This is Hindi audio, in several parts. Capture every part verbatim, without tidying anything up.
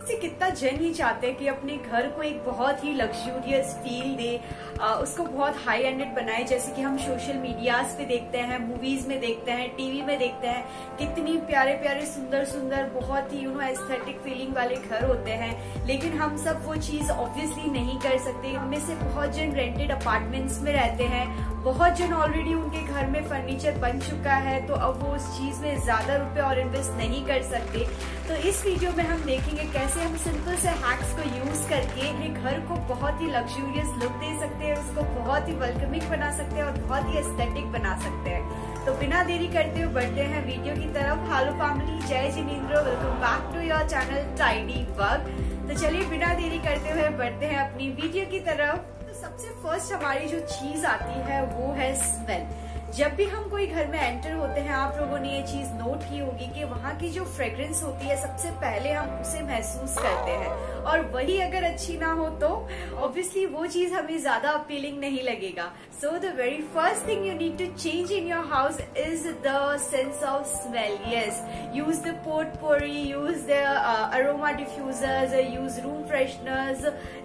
से कितना जन ही चाहते हैं कि अपने घर को एक बहुत ही लग्जूरियस फील दे, आ, उसको बहुत हाई एंडेड बनाए, जैसे कि हम सोशल मीडियाज पे देखते हैं, मूवीज में देखते हैं, टीवी में देखते हैं, कितनी प्यारे प्यारे सुंदर सुंदर बहुत ही यू नो एस्थेटिक फीलिंग वाले घर होते हैं। लेकिन हम सब वो चीज ऑब्वियसली नहीं कर सकते। हमें से बहुत जन रेंटेड अपार्टमेंट्स में रहते हैं, बहुत जन ऑलरेडी उनके घर में फर्नीचर बन चुका है, तो अब वो उस चीज में ज्यादा रुपए और इन्वेस्ट नहीं कर सकते। तो इस वीडियो में हम देखेंगे कैसे हम सिंपल से हैक्स को यूज करके अपने घर को बहुत ही लग्जूरियस लुक दे सकते हैं, उसको बहुत ही वेलकमिंग बना सकते हैं और बहुत ही एस्थेटिक बना सकते हैं। तो बिना देरी करते हुए बढ़ते हैं वीडियो की तरफ। हेलो फैमिली, जय Jinendra, welcome back to your channel tidy work. तो चलिए बिना देरी करते हुए बढ़ते हैं अपनी वीडियो की तरफ। तो सबसे फर्स्ट हमारी जो चीज आती है वो है स्मेल। जब भी हम कोई घर में एंटर होते हैं, आप लोगों ने ये चीज नोट की होगी कि वहाँ की जो फ्रेग्रेंस होती है सबसे पहले हम उसे महसूस करते हैं, और वही अगर अच्छी ना हो तो ऑब्वियसली वो चीज हमें ज्यादा अपीलिंग नहीं लगेगा। So the very first thing you need to change in your house is the sense of smell. Yes, use the potpourri, use the aroma diffusers, use room fresheners,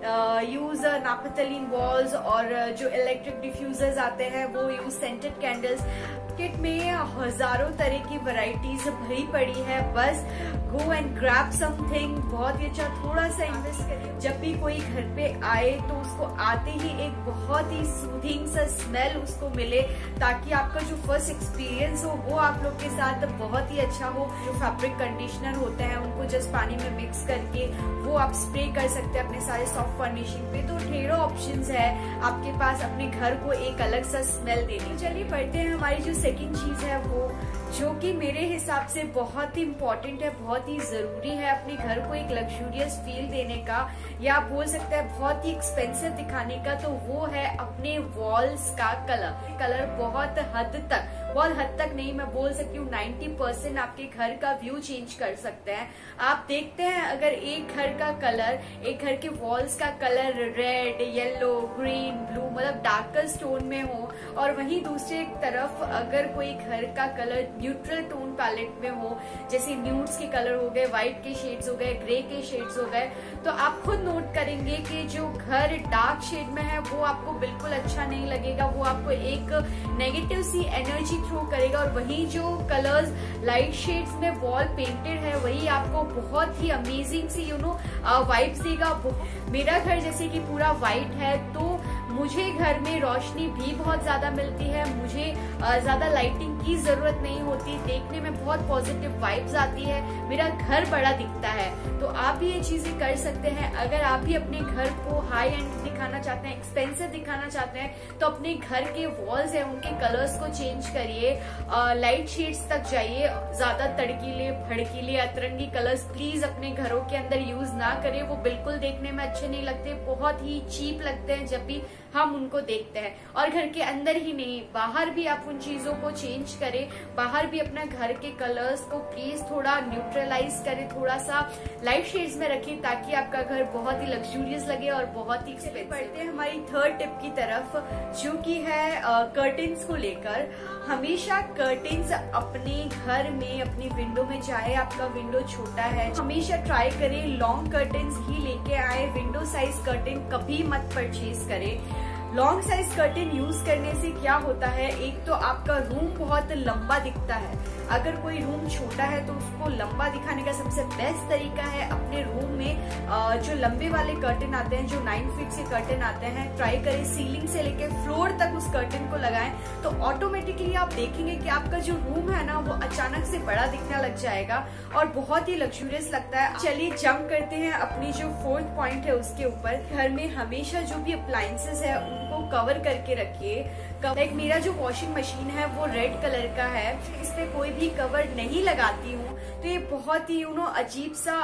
use naphthalene balls, और जो इलेक्ट्रिक डिफ्यूजर्स आते हैं वो यूज सेंटेड कैंडल्स। मार्केट में हजारों तरह की वैरायटीज भरी पड़ी है, बस गो एंड ग्रैब समथिंग बहुत ही अच्छा, थोड़ा सा इन्वेस्ट करिए। जब भी कोई घर पे आए तो उसको आते ही एक बहुत ही सूदिंग सा स्मेल उसको मिले, ताकि आपका जो फर्स्ट एक्सपीरियंस हो वो आप लोग के साथ बहुत ही अच्छा हो। जो फैब्रिक कंडीशनर होते हैं उनको जस्ट पानी में मिक्स करके वो आप स्प्रे कर सकते हैं अपने सारे सॉफ्ट फर्निशिंग पे। तो ढेरों ऑप्शंस है आपके पास अपने घर को एक अलग सा स्मेल देने। चलिए बढ़ते हैं हमारी जो सेकंड चीज है वो, जो कि मेरे हिसाब से बहुत ही इम्पोर्टेंट है, बहुत ही जरूरी है अपने घर को एक लग्जूरियस फील देने का, या आप बोल सकते हैं बहुत ही एक्सपेंसिव दिखाने का। तो वो है अपने वॉल्स का कलर। कलर बहुत हद तक, बहुत हद तक नहीं, मैं बोल सकती हूँ नाइन्टी परसेंट आपके घर का व्यू चेंज कर सकते हैं। आप देखते हैं अगर एक घर का कलर, एक घर के वॉल्स का colour red, yellow, green, blue, मतलब डार्कर स्टोन में हो, और वहीं दूसरे तरफ अगर कोई घर का कलर न्यूट्रल टोन पैलेट में हो, जैसे न्यूड्स के कलर हो गए, व्हाइट के शेड्स हो गए, ग्रे के शेड्स हो गए, तो आप खुद नोट करेंगे कि जो घर डार्क शेड में है वो आपको बिल्कुल अच्छा नहीं लगेगा, वो आपको एक नेगेटिव सी एनर्जी थ्रो करेगा। और वही जो कलर्स लाइट शेड्स में वॉल पेंटेड है वही आपको बहुत ही अमेजिंग सी यू नो वाइब्स देगा। मेरा घर जैसे कि पूरा व्हाइट है, तो मुझे घर में रोशनी भी बहुत ज्यादा मिलती है, मुझे ज्यादा लाइटिंग की जरूरत नहीं होती, देखने में बहुत पॉजिटिव वाइब्स आती है, मेरा घर बड़ा दिखता है। तो आप भी ये चीजें कर सकते हैं। अगर आप भी अपने घर को हाई एंड दिखाना चाहते हैं, एक्सपेंसिव दिखाना चाहते हैं, तो अपने घर के वॉल्स है उनके कलर्स को चेंज करिए, लाइट शेड्स तक जाइए। ज्यादा तड़कीले, भड़कीले, अतरंगी कलर्स प्लीज अपने घरों के अंदर यूज ना करिए, वो बिल्कुल देखने में अच्छे नहीं लगते, बहुत ही चीप लगते हैं जब भी हम उनको देखते हैं। और घर के अंदर ही नहीं, बाहर भी आप उन चीजों को चेंज करें, बाहर भी अपना घर के कलर्स को प्लीज थोड़ा न्यूट्रलाइज करें, थोड़ा सा लाइट शेड्स में रखें, ताकि आपका घर बहुत ही लग्जूरियस लगे और बहुत ही एक्सपेंसिव। बढ़ते हैं हमारी थर्ड टिप की तरफ, जो कि है कर्टेन्स को लेकर। हमेशा कर्टेन्स अपने घर में, अपनी विंडो में, चाहे आपका विंडो छोटा है, हमेशा ट्राई करें लॉन्ग कर्टेन्स ही लेके आए। विंडो साइज कर्टेन कभी मत परचेज करें। लॉन्ग साइज कर्टेन यूज करने से क्या होता है, एक तो आपका रूम बहुत लंबा दिखता है। अगर कोई रूम छोटा है तो उसको लंबा दिखाने का सबसे बेस्ट तरीका है अपने रूम में जो लंबे वाले कर्टेन आते हैं, जो नाइन फीट के कर्टेन आते हैं, ट्राई करें सीलिंग से लेके फ्लोर तक उस कर्टेन को लगाएं, तो ऑटोमेटिकली आप देखेंगे कि आपका जो रूम है ना वो अचानक से बड़ा दिखने लग जाएगा और बहुत ही लग्जूरियस लगता है। चलिए जंप करते हैं अपनी जो फोर्थ पॉइंट है उसके ऊपर। घर में हमेशा जो भी अप्लायंसेस है उनको कवर करके रखिए। लाइक मेरा जो वॉशिंग मशीन है वो रेड कलर का है, इस पे कोई भी कवर नहीं लगाती हूँ, तो ये बहुत ही यू नो अजीब सा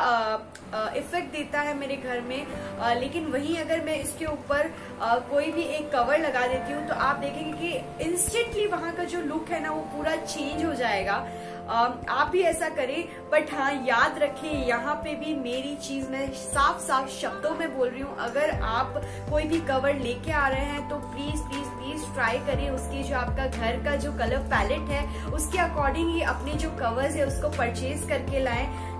इफेक्ट देता है मेरे घर में। आ, लेकिन वहीं अगर मैं इसके ऊपर कोई भी एक कवर लगा देती हूँ तो आप देखेंगे कि इंस्टेंटली वहां का जो लुक है ना वो पूरा चेंज हो जाएगा। आप भी ऐसा करें, बट हाँ याद रखें, यहाँ पे भी मेरी चीज मैं साफ साफ शब्दों में बोल रही हूँ, अगर आप कोई भी कवर लेके आ रहे हैं तो प्लीज प्लीज प्लीज ट्राई करिए उसकी जो आपका घर का जो कलर पैलेट है उसके अकॉर्डिंग ही अपने जो कवर्स है उसको परचेज करके लाएं।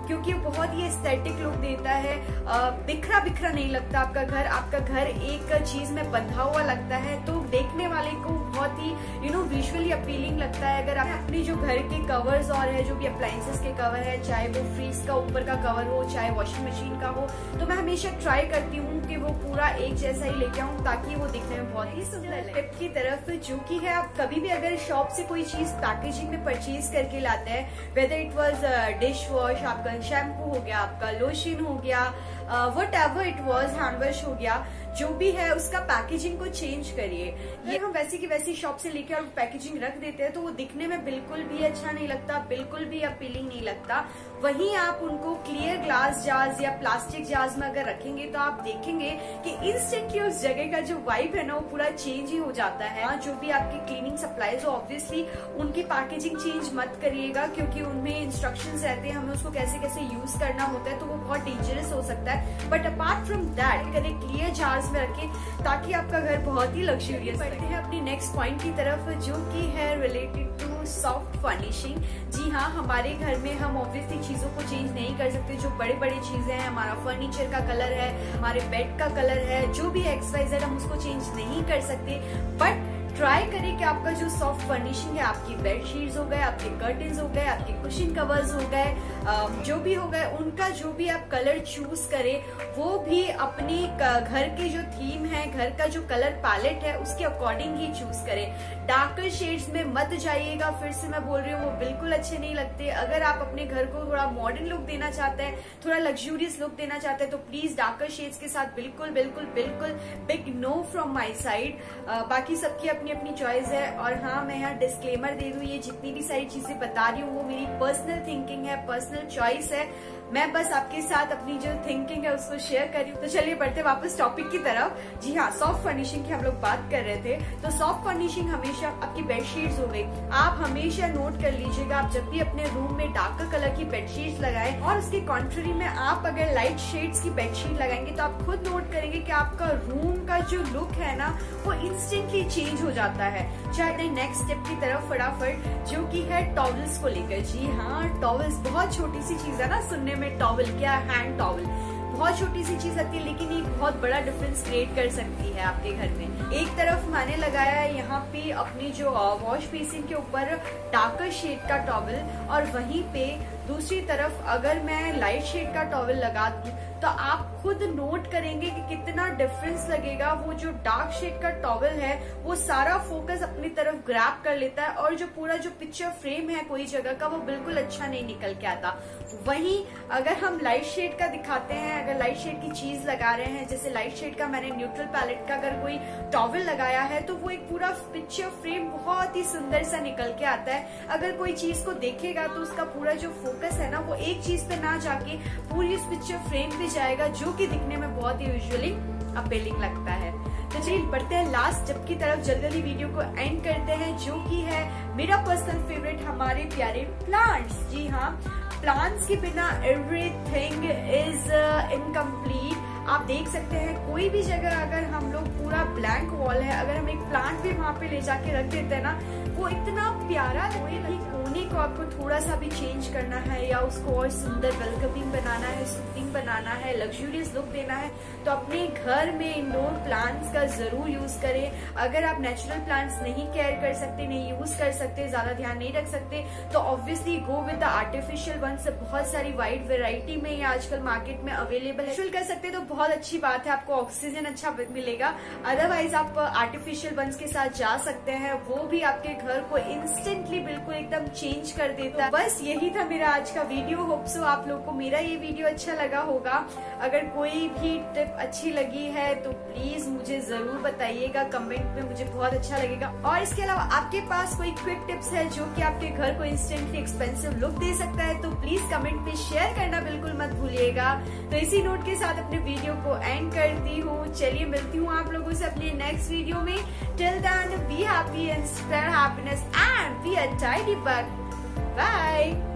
क्योंकि बहुत ही एस्थेटिक लुक देता है। बिखरा बिखरा नहीं लगता आपका घर, आपका घर एक चीज में बंधा हुआ लगता है, तो देखने वाले को बहुत ही यू नो विजुअली अपीलिंग लगता है। अगर आप अपनी जो घर के कवर्स और है, जो भी अप्लायंसेस के कवर है, चाहे वो फ्रीज का ऊपर का कवर हो, चाहे वॉशिंग मशीन का हो, तो मैं हमेशा ट्राई करती हूँ कि वो पूरा एक जैसा ही लेके आऊँ ताकि वो दिखने में बहुत ही सुंदर लगे। टिप की तरफ जो कि है, आप कभी भी अगर शॉप से कोई चीज पैकेजिंग में परचेज करके लाते हैं, whether it was dish wash, आपका शैम्पू हो गया, आपका लोशन हो गया, whatever it was, hand wash हो गया, जो भी है उसका पैकेजिंग को चेंज करिए। ये हम वैसी की वैसी शॉप से लेके और पैकेजिंग रख देते हैं तो वो दिखने में बिल्कुल भी अच्छा नहीं लगता, बिल्कुल भी अपीलिंग नहीं लगता। वहीं आप उनको क्लियर ग्लास जार्स या प्लास्टिक जार्स में अगर रखेंगे तो आप देखेंगे कि इंस्टेंटली उस जगह का जो वाइब है ना वो पूरा चेंज ही हो जाता है। जो भी आपकी क्लीनिंग सप्लाईज हो, ऑब्वियसली उनकी पैकेजिंग चेंज मत करिएगा, क्योंकि उनमें इंस्ट्रक्शंस रहते हैं हमें उसको कैसे कैसे यूज करना होता है, तो वो बहुत डेंजरस हो सकता है। बट अपार्ट फ्रॉम दैट, करें क्लियर जार्स में रखें ताकि आपका घर बहुत ही लग्जरियस। बढ़ते हैं अपनी नेक्स्ट पॉइंट की तरफ, जो कि है रिलेटेड टू सॉफ्ट फर्निशिंग। जी हाँ, हमारे घर में हम ऑब्वियसली चीजों को चेंज नहीं कर सकते। जो बड़ी बड़ी चीजें हैं, हमारा फर्नीचर का कलर है, हमारे बेड का कलर है, जो भी एक्स वाई जेड, हम उसको चेंज नहीं कर सकते। बट ट्राई करें कि आपका जो सॉफ्ट फर्निशिंग है, आपकी बेड शीट्स हो गए, आपके कर्टन्स हो गए, आपके कुशन कवर्स हो गए, जो भी हो गए, उनका जो भी आप कलर चूज करें वो भी अपनी घर की जो थीम है, घर का जो कलर पैलेट है, उसके अकॉर्डिंग ही चूज करें। डार्कर शेड्स में मत जाइएगा, फिर से मैं बोल रही हूँ, वो बिल्कुल अच्छे नहीं लगते। अगर आप अपने घर को थोड़ा मॉडर्न लुक देना चाहते हैं, थोड़ा लग्जूरियस लुक देना चाहते हैं, तो प्लीज डार्कर शेड्स के साथ बिल्कुल बिल्कुल बिल्कुल big no from my side. बाकी सबकी अपनी अपनी चॉइस है। और हाँ, मैं यहाँ डिस्क्लेमर दे दूं, ये जितनी भी सारी चीजें बता रही हूँ वो मेरी पर्सनल थिंकिंग है, पर्सनल चॉइस है। मैं बस आपके साथ अपनी जो थिंकिंग है उसको शेयर कर रही हूँ। तो चलिए बढ़ते वापस टॉपिक की तरफ। जी हाँ, सॉफ्ट फर्निशिंग की हम लोग बात कर रहे थे। तो सॉफ्ट फर्निशिंग हमेशा आपकी बेडशीट्स हो गई, आप हमेशा नोट कर लीजिएगा, आप जब भी अपने रूम में डार्कर कलर की बेडशीट्स लगाएं और उसके कॉन्ट्ररी में आप अगर लाइट शेड्स की बेडशीट लगाएंगे तो आप खुद नोट करेंगे कि आपका रूम का जो लुक है ना वो इंस्टेंटली चेंज हो जाता है। चाहे नेक्स्ट स्टेप की तरफ फटाफट, जो की है टॉवल्स को लेकर। जी हाँ, टॉवल्स बहुत छोटी सी चीज है ना सुनने में, टॉवल क्या, हैंड टॉवल बहुत छोटी सी चीज आती है, लेकिन ये बहुत बड़ा डिफरेंस क्रिएट कर सकती है आपके घर में। एक तरफ मैंने लगाया है यहाँ पे अपनी जो वॉश बेसिन के ऊपर डार्कर शेड का टॉवल, और वहीं पे दूसरी तरफ अगर मैं लाइट शेड का टॉवल लगा दूं तो आप खुद नोट करेंगे कि कितना डिफरेंस लगेगा। वो जो डार्क शेड का टॉवल है वो सारा फोकस अपनी तरफ ग्रैब कर लेता है, और जो पूरा जो पिक्चर फ्रेम है कोई जगह का वो बिल्कुल अच्छा नहीं निकल के आता। वहीं अगर हम लाइट शेड का दिखाते हैं, अगर लाइट शेड की चीज लगा रहे हैं, जैसे लाइट शेड का मैंने न्यूट्रल पैलेट का अगर कोई टॉवल लगाया है तो वो एक पूरा पिक्चर फ्रेम बहुत ही सुंदर सा निकल के आता है। अगर कोई चीज को देखेगा तो उसका पूरा जो फोकस है ना वो एक चीज पे ना जाके पूरी उस पिक्चर फ्रेम पे जाएगा, जो कि दिखने में बहुत ही विजुअली अपीलिंग लगता है। तो चलिए बढ़ते हैं लास्ट स्टेप की तरफ, जल्दी जल्दी वीडियो को एंड करते हैं, जो कि है मेरा पर्सनल फेवरेट, हमारे प्यारे प्लांट्स। जी हाँ, प्लांट्स के बिना एवरीथिंग इज इनकम्प्लीट। आप देख सकते हैं कोई भी जगह अगर हम लोग पूरा ब्लैंक वॉल है, अगर हम एक प्लांट भी वहां पे ले जाके रख देते हैं ना, वो इतना प्यारा कोई कोने को आपको थोड़ा सा भी चेंज करना है या उसको और सुंदर वेलकमिंग बनाना है, सूथिंग बनाना है, लग्जूरियस लुक देना है, तो अपने घर में इंडोर प्लांट्स का जरूर यूज करें। अगर आप नेचुरल प्लांट्स नहीं केयर कर सकते, नहीं यूज कर सकते, ज्यादा ध्यान नहीं रख सकते, तो obviously go with the artificial ones. बहुत सारी वाइड वेराइटी में ये आजकल मार्केट में अवेलेबल है। कर सकते तो बहुत अच्छी बात है, आपको ऑक्सीजन अच्छा मिलेगा। अदरवाइज आप आर्टिफिशियल वंस के साथ जा सकते हैं, वो भी आपके घर को इंस्टेंटली बिल्कुल एकदम चेंज कर देता है। बस यही था मेरा आज का वीडियो। होप सो आप लोग को मेरा ये वीडियो अच्छा लगा होगा। अगर कोई भी टिप अच्छी लगी है तो प्लीज मुझे जरूर बताइएगा कमेंट में, मुझे बहुत अच्छा लगेगा। और इसके अलावा आपके पास कोई क्विक टिप्स है जो कि आपके घर को इंस्टेंटली एक्सपेंसिव लुक दे सकता है तो प्लीज कमेंट में शेयर करना बिल्कुल मत भूलिएगा। तो इसी नोट के साथ अपने वीडियो को एंड करती हूँ। चलिए मिलती हूँ आप लोगों से अपने नेक्स्ट वीडियो में। Till then be happy and spread happiness and be a tidy bug. Bye.